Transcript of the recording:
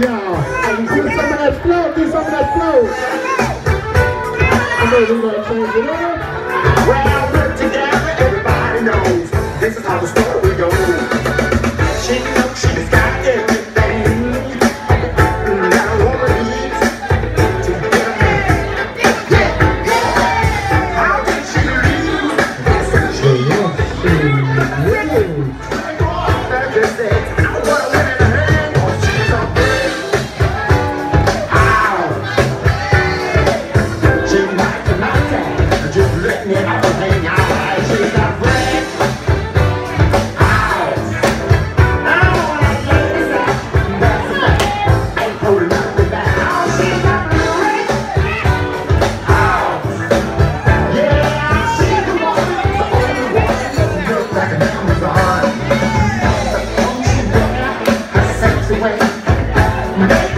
y'all. And do some of that flow, do some of that flow. I know we're gonna change it up. Well, put together, everybody knows this is how the story goes. She knows she's got everything that a woman needs to get a man. Yeah. How did she leave? That just said, I want a woman in her hand, or she's a bitch. Ow. She likes to my tag, just let me out and hang out. She's a friend. Ow. I wanna get this out. That's a fact. Ain't holding nothing back. Oh, she's a friend. Ow. Yeah, she's the one, the only one. Look like an Amazon. Her sexy way.